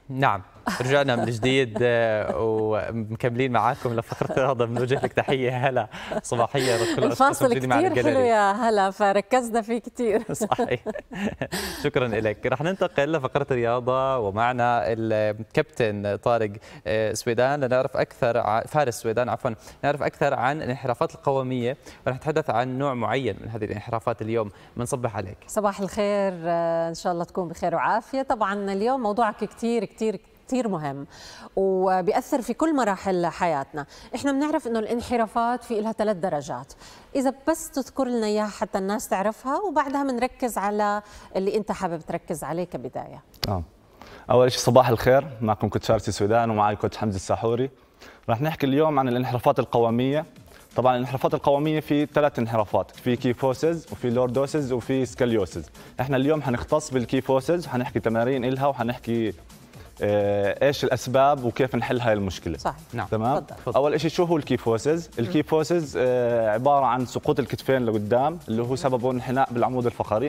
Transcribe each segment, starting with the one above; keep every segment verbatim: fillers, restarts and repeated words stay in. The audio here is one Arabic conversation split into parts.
نعم، رجعنا من جديد ومكملين معاكم لفقرة الرياضة. بنوجه لك تحية هلا صباحية لكل الأشخاص الموجودين معنا. الفاصل كثير حلو يا هلا، فركزنا فيه كثير. صحيح. شكرا لك. رح ننتقل لفقرة الرياضة ومعنا الكابتن طارق سويدان لنعرف أكثر عن فارس سويدان عفوا نعرف أكثر عن الانحرافات القوامية، ورح نتحدث عن نوع معين من هذه الانحرافات اليوم. بنصبح عليك. صباح الخير، إن شاء الله تكون بخير وعافية. طبعا اليوم موضوعك كثير كثير كثير مهم وبيأثر في كل مراحل حياتنا. احنا بنعرف انه الانحرافات في لها ثلاث درجات، اذا بس تذكر لنا اياها حتى الناس تعرفها وبعدها بنركز على اللي انت حابب تركز عليه كبدايه. اه اول شيء صباح الخير، معكم كوتش فارس سويدان ومعي كوتش حمزه الساحوري. راح نحكي اليوم عن الانحرافات القواميه. طبعا الانحرافات القواميه في ثلاث انحرافات، في كيفوسز وفي لوردوسز وفي سكاليوسز. احنا اليوم حنختص بالكيفوسز، حنحكي تمارين إلها وحنحكي ايش الاسباب وكيف نحل هاي المشكله. صح. نعم. تمام. فضل. اول شيء شو هو الكيفوسز؟ الكيفوسز عباره عن سقوط الكتفين لقدام اللي هو سببه انحناء بالعمود الفقري.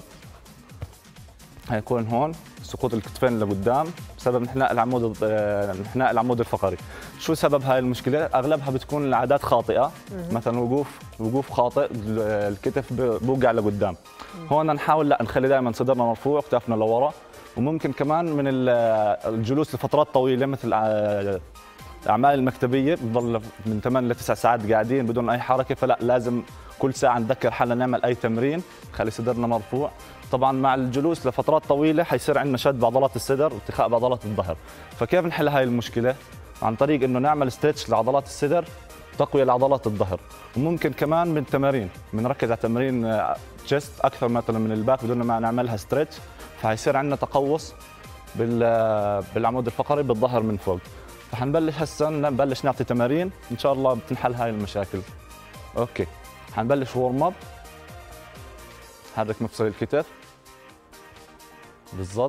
هيكون هون سقوط الكتفين لقدام بسبب انحناء العمود انحناء العمود الفقري. شو سبب هاي المشكله؟ اغلبها بتكون العادات خاطئه، مثلا وقوف وقوف خاطئ، الكتف بوقع لقدام. هون نحاول لا نخلي دائما صدرنا مرفوع وكتافنا لورا، وممكن كمان من الجلوس لفترات طويله مثل الاعمال المكتبيه بنضل من ثمان لتسع ساعات قاعدين بدون اي حركه، فلا لازم كل ساعه نذكر حالنا نعمل اي تمرين نخلي صدرنا مرفوع. طبعا مع الجلوس لفترات طويله حيصير عندنا شد بعضلات الصدر وارتخاء بعضلات الظهر. فكيف نحل هاي المشكله؟ عن طريق انه نعمل ستريتش لعضلات الصدر، تقويه لعضلات الظهر. وممكن كمان من تمارين بنركز على تمارين تشيست اكثر مثلا من الباك بدون ما نعملها ستريتش، فحيصير عندنا تقوس بالعمود الفقري بالظهر من فوق. فحنبلش هسه نبلش نعطي تمارين ان شاء الله بتنحل هاي المشاكل. اوكي، حنبلش وورم اب. حرك مفصل الكتف بالضبط.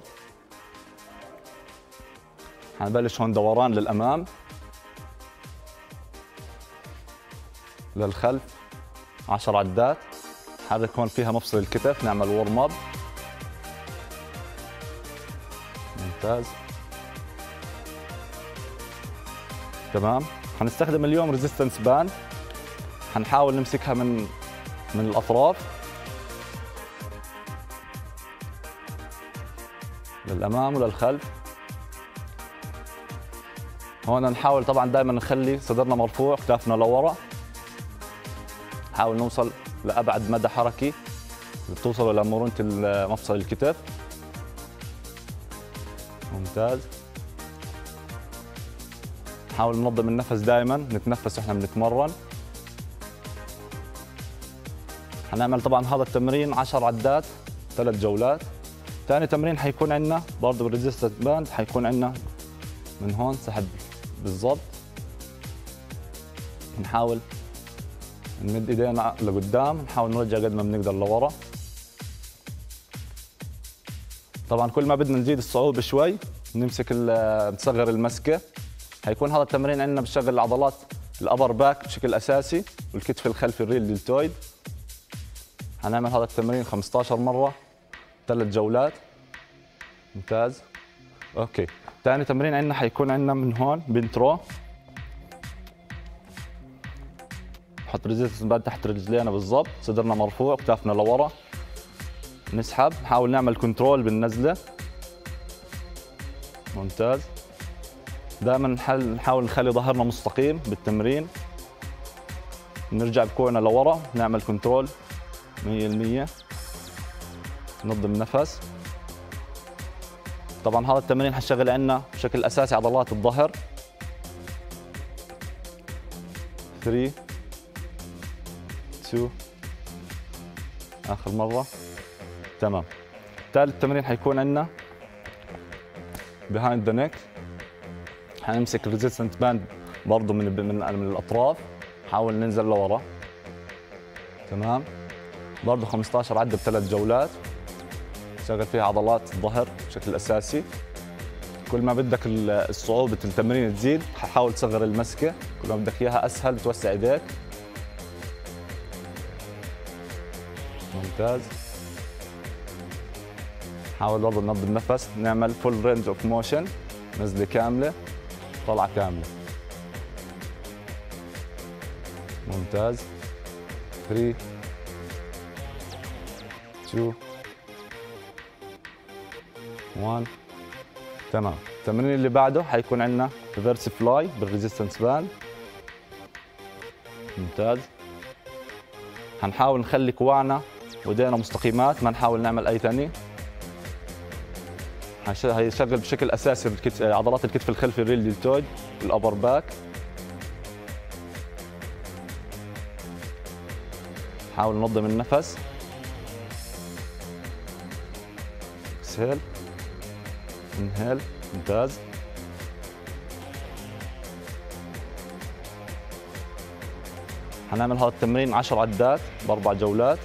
حنبلش هون دوران للامام للخلف عشر عدات. حرك هون فيها مفصل الكتف، نعمل وورم اب. ممتاز تمام. حنستخدم اليوم ريزيستنس باند، حنحاول نمسكها من من الاطراف للامام وللخلف. هون نحاول طبعا دائما نخلي صدرنا مرفوع كتافنا لورا، نحاول نوصل لابعد مدى حركي بتوصلوا لمرونه مفصل الكتف. ممتاز. نحاول ننظم النفس دائما، نتنفس واحنا بنتمرن. حنعمل طبعا هذا التمرين عشر عدات ثلاث جولات. ثاني تمرين حيكون عندنا برضه بالريزيستنس باند، حيكون عندنا من هون سحب بالضبط. نحاول نمد ايدينا لقدام، نحاول نرجع قد ما بنقدر لورا. طبعا كل ما بدنا نزيد الصعوبه شوي نمسك نصغر المسكه. حيكون هذا التمرين عندنا بشغل عضلات الابر باك بشكل اساسي والكتف الخلفي الريل دلتويد. حنعمل هذا التمرين خمسة عشر مره ثلاث جولات. ممتاز. اوكي، ثاني تمرين عندنا حيكون عندنا من هون بنترو. نحط ريزيستنس باند تحت رجلينا بالضبط، صدرنا مرفوع كتافنا لورا. نسحب، نحاول نعمل كنترول بالنزله. ممتاز. دائما نحاول نخلي ظهرنا مستقيم بالتمرين. نرجع بكوعنا لورا، نعمل كنترول مية بالمية. ننظم النفس. طبعا هذا التمرين حنشغل عندنا بشكل اساسي عضلات الظهر. ثلاثة اثنين اخر مره. تمام. ثالث تمرين حيكون عندنا behind the neck. حنمسك الريزيستنت باند برضه من من من الاطراف، نحاول ننزل لورا. تمام. برضه خمسة عشر عده بثلاث جولات، شغل فيها عضلات الظهر بشكل اساسي. كل ما بدك الصعوبه التمرين تزيد حاول تصغر المسكه، كل ما بدك اياها اسهل توسع ايديك. ممتاز. حاول برضه ننظم النفس، نعمل فول رينج اوف موشن نزله كامله، طلعه كامله. ممتاز. ثلاثة اثنين واحد. تمام. التمرين اللي بعده حيكون عندنا ريفرس فلاي بالريزيستنس باند. ممتاز. حنحاول نخلي كوعنا وايدينا مستقيمات، ما نحاول نعمل اي ثاني. هيشغل بشكل اساسي الكتف، عضلات الكتف الخلفي، الريل دلتويد والابر باك. نحاول ننظم النفس. اكسهيل، انهيل. ممتاز. حنعمل هذا التمرين عشر عدات باربع جولات.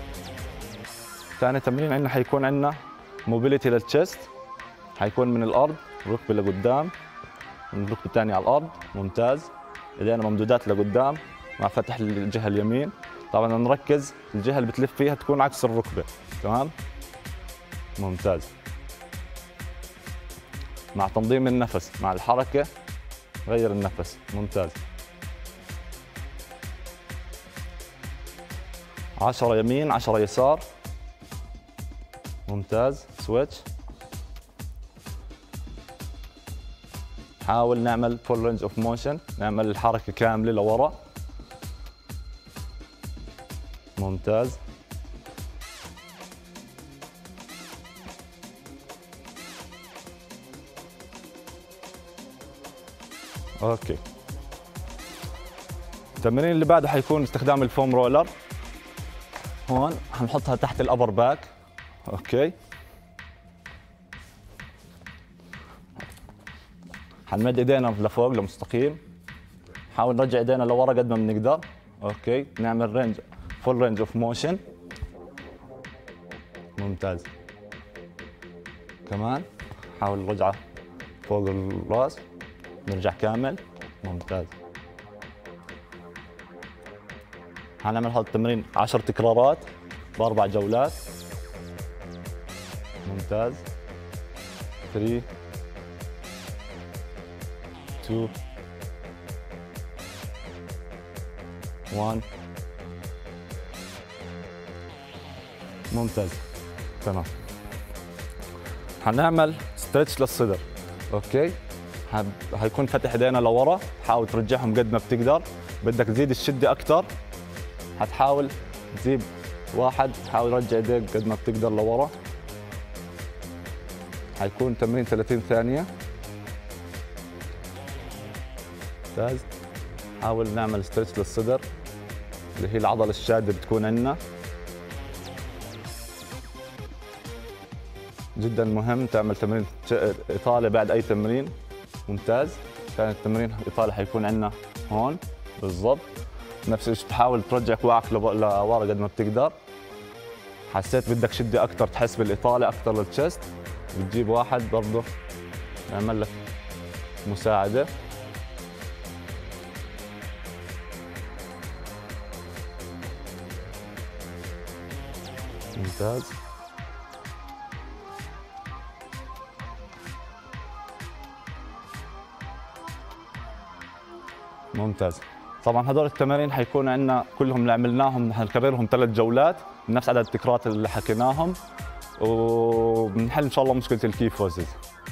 ثاني تمرين عندنا حيكون عندنا موبيليتي للتشست، حيكون من الارض ركبه لقدام، من الركبه الثانيه على الارض. ممتاز. ايدينا ممدودات لقدام مع فتح الجهه اليمين. طبعا نركز الجهه اللي بتلف فيها تكون عكس الركبه. تمام. ممتاز. مع تنظيم النفس مع الحركه غير النفس. ممتاز. عشرة يمين عشرة يسار. ممتاز. سويتش. حاول نعمل فول رينج اوف موشن، نعمل الحركه كامله لورا. ممتاز. اوكي. التمرين اللي بعده حيكون استخدام الفوم رولر. هون حنحطها تحت الابر باك. اوكي. حنمد ايدينا لفوق لمستقيم. نحاول نرجع ايدينا لورا قد ما بنقدر. اوكي. نعمل رينج فول رينج اوف موشن. ممتاز. كمان نحاول نرجعه فوق الراس، نرجع كامل. ممتاز. حنعمل هذا التمرين عشر تكرارات باربع جولات. ممتاز. ثلاثة اثنين واحد. ممتاز. تمام. حنعمل ستريتش للصدر. اوكي. هيكون فتح ايدينا لورا، حاول ترجعهم قد ما بتقدر. بدك تزيد الشده اكثر، حتحاول تزيد واحد، حاول رجع ايديك قد ما بتقدر لورا. حيكون تمرين ثلاثين ثانيه. ممتاز. حاول نعمل ستريتش للصدر اللي هي العضله الشاده بتكون عندنا. جدا مهم تعمل تمرين اطاله بعد اي تمرين. ممتاز. كان التمرين الاطاله حيكون عندنا هون بالضبط. نفس الشيء تحاول ترجع كوعك لورا قد ما بتقدر. حسيت بدك شده اكثر، تحس بالاطاله اكثر للتشست، بتجيب واحد برضه يعمل لك مساعده. ممتاز. ممتاز. طبعا هذول التمارين حيكون عندنا كلهم اللي عملناهم حنكررهم ثلاث جولات بنفس عدد التكرارات اللي حكيناهم، وبنحل ان شاء الله مشكله الكيفوزز.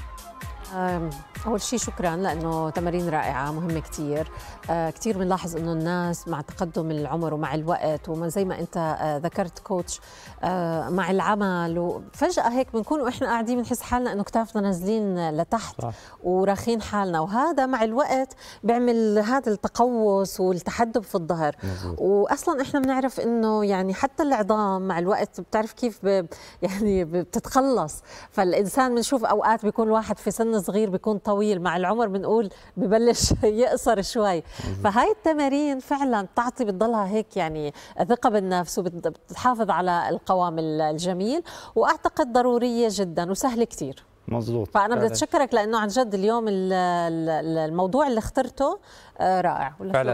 أول شيء شكراً لأنه تمارين رائعة مهمة كتير. آه كتير بنلاحظ أنه الناس مع تقدم العمر ومع الوقت وما زي ما أنت آه ذكرت كوتش آه مع العمل، وفجأة هيك بنكون وإحنا قاعدين بنحس حالنا أنه كتافنا نازلين لتحت صح. وراخين حالنا، وهذا مع الوقت بيعمل هذا التقوس والتحدب في الظهر. وأصلاً إحنا بنعرف أنه يعني حتى العظام مع الوقت بتعرف كيف ب يعني بتتخلص، فالإنسان بنشوف أوقات بيكون واحد في سن صغير بيكون طويل، مع العمر بنقول ببلش يقصر شوي. فهاي التمارين فعلا بتعطي بتضلها هيك يعني ثقة بالنفس وبتحافظ على القوام الجميل، واعتقد ضرورية جدا وسهلة كثير. مظبوط. فأنا بدي أتشكرك لأنه عن جد اليوم الموضوع اللي اخترته رائع. فعلا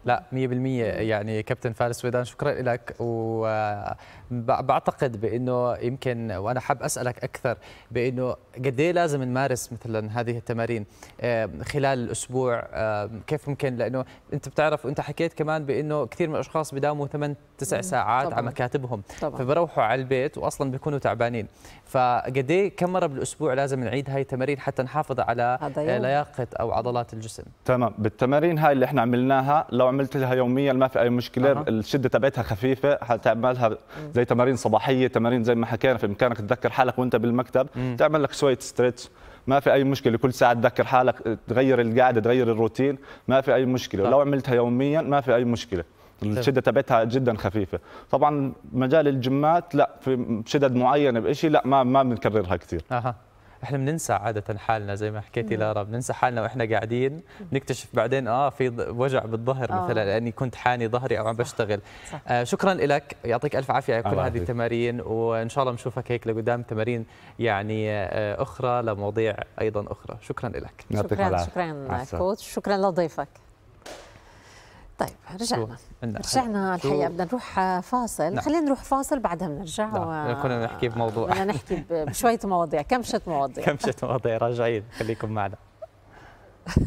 لا مية بالمية يعني كابتن فارس سويدان، شكرا لك. وبعتقد بانه يمكن وانا حاب اسالك اكثر بانه قد ايه لازم نمارس مثلا هذه التمارين خلال الاسبوع، كيف ممكن، لانه انت بتعرف وانت حكيت كمان بانه كثير من الاشخاص بداوموا ثمان تسع ساعات طبعاً على مكاتبهم طبعاً. فبروحوا على البيت واصلا بيكونوا تعبانين، فقد ايه كم مره بالاسبوع لازم نعيد هاي التمارين حتى نحافظ على لياقه او عضلات الجسم؟ تمام. بالتمارين هاي اللي احنا عملناها لو عملت لها يوميا ما في اي مشكله. أه. الشده تبعتها خفيفه، حتعملها زي تمارين صباحيه، تمارين زي ما حكينا في امكانك تذكر حالك وانت بالمكتب. مم. تعمل لك شويه ستريتش، ما في اي مشكله. كل ساعه تذكر حالك، تغير القعده، تغير الروتين، ما في اي مشكله. ولو عملتها يوميا ما في اي مشكله. الشده تبعتها جدا خفيفه. طبعا مجال الجيمات لا، في شدد معينه بشيء لا، ما ما بنكررها كثير. اها احنا بننسى عاده حالنا زي ما حكيتي لارا، بننسى حالنا واحنا قاعدين، بنكتشف بعدين اه في وجع بالظهر آه. مثلا لاني كنت حاني ظهري او عم بشتغل. صح. آه شكرا لك، يعطيك الف عافيه على كل هذه التمارين، وان شاء الله بنشوفك هيك لقدام تمارين يعني آه اخرى لمواضيع ايضا اخرى. شكرا لك. شكرا شكرا كوتش، شكرا لضيفك. طيب رجعنا رجعنا الحقيقه بدنا نروح فاصل. نعم. خلينا نروح فاصل بعدها بنرجع و... كنا نحكي بموضوع بدنا نحكي بشويه مواضيع، كمشة مواضيع كمشة مواضيع. راجعين، خليكم معنا.